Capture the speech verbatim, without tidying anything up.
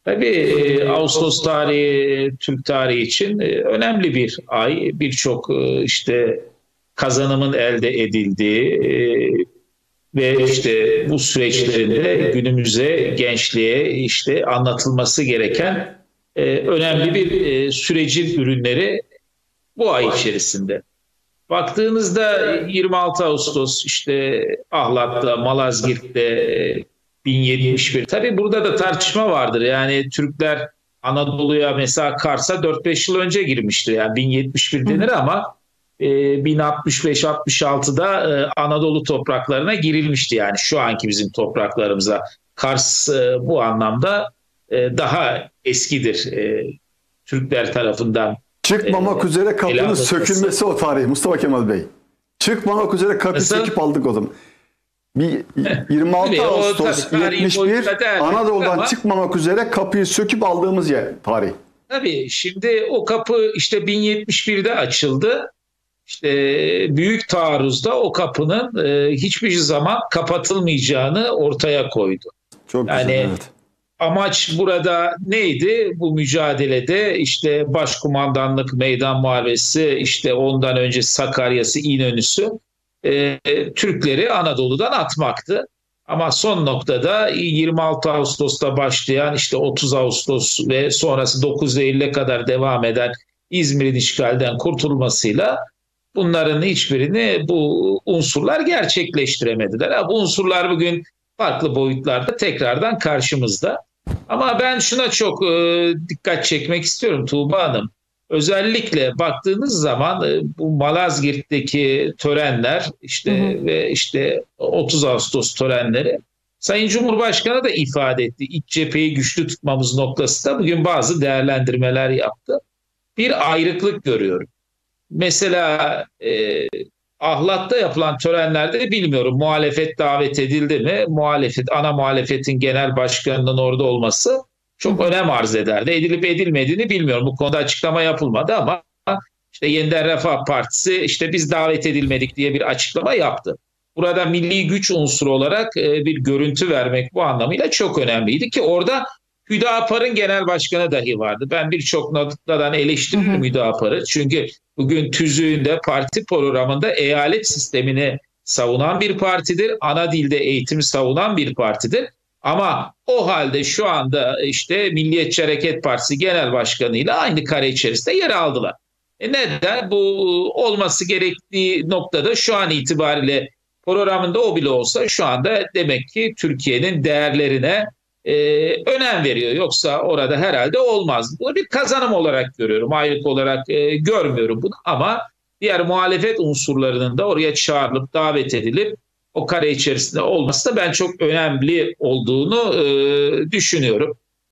Tabii e, Ağustos tarihi Türk tarihi için e, önemli bir ay. Birçok e, işte kazanımın elde edildiği e, ve işte bu süreçlerinde günümüze, gençliğe işte anlatılması gereken e, önemli bir e, sürecin ürünleri bu ay içerisinde. Baktığınızda yirmi altı Ağustos işte Ahlat'ta, Malazgirt'te e, bin yetmiş bir. Tabii burada da tartışma vardır. Yani Türkler Anadolu'ya mesela Kars'a dört beş yıl önce girmiştir. Yani bin yetmiş bir denir ama e, bin altmış beş altmış altıda e, Anadolu topraklarına girilmişti. Yani şu anki bizim topraklarımıza. Kars e, bu anlamda e, daha eskidir. E, Türkler tarafından e, Çıkmamak üzere ele kapının alınması. sökülmesi o tarih Mustafa Kemal Bey. Çıkmamak üzere kapıyı Nasıl? söküp aldık o zaman. Bir yirmi altı Tabii o Ağustos tabii tarihin yetmiş bir boyutta değerlendirir Anadolu'dan ama çıkmamak üzere kapıyı söküp aldığımız yer tarih. tabii şimdi o kapı işte bin yetmiş birde açıldı. İşte büyük taarruzda o kapının e, hiçbir zaman kapatılmayacağını ortaya koydu. Çok güzel, Yani evet. amaç burada neydi? Bu mücadelede işte başkumandanlık, meydan muharebesi, işte ondan önce Sakarya'sı, İnönü'sü e, Türkleri Anadolu'dan atmaktı. Ama son noktada yirmi altı Ağustos'ta başlayan işte otuz Ağustos ve sonrası dokuz Eylül'e kadar devam eden İzmir'in işgalden kurtulmasıyla bunların hiçbirini bu unsurlar gerçekleştiremediler. Ha, bu unsurlar bugün farklı boyutlarda tekrardan karşımızda. Ama ben şuna çok e, dikkat çekmek istiyorum Tuğba Hanım. Özellikle baktığınız zaman e, bu Malazgirt'teki törenler Hı işte hı. ve işte otuz Ağustos törenleri Sayın Cumhurbaşkanı da ifade etti. İç cepheyi güçlü tutmamız noktasında bugün bazı değerlendirmeler yaptı. Bir ayrıklık görüyorum. Mesela e, Ahlat'ta yapılan törenlerde bilmiyorum muhalefet davet edildi mi? Muhalefet, ana muhalefetin genel başkanının orada olması çok önem arz ederdi. Edilip edilmediğini bilmiyorum. Bu konuda açıklama yapılmadı ama işte Yeniden Refah Partisi işte biz davet edilmedik diye bir açıklama yaptı. Burada milli güç unsuru olarak e, bir görüntü vermek bu anlamıyla çok önemliydi ki orada Hüdapar'ın genel başkanı dahi vardı. Ben birçok noktadan Hı eleştiririm hı. Hüdapar'ı. Çünkü bugün tüzüğünde parti programında eyalet sistemini savunan bir partidir. Ana dilde eğitimi savunan bir partidir. Ama o halde şu anda işte Milliyetçi Hareket Partisi Genel Başkanı ile aynı kare içerisinde yer aldılar. E neden? Bu olması gerektiği noktada şu an itibariyle programında o bile olsa şu anda demek ki Türkiye'nin değerlerine e, önem veriyor. Yoksa orada herhalde olmaz. Bunu bir kazanım olarak görüyorum. Ayrık olarak e, görmüyorum bunu ama diğer muhalefet unsurlarının da oraya çağrılıp davet edilip o kare içerisinde olması da ben çok önemli olduğunu e, düşünüyorum.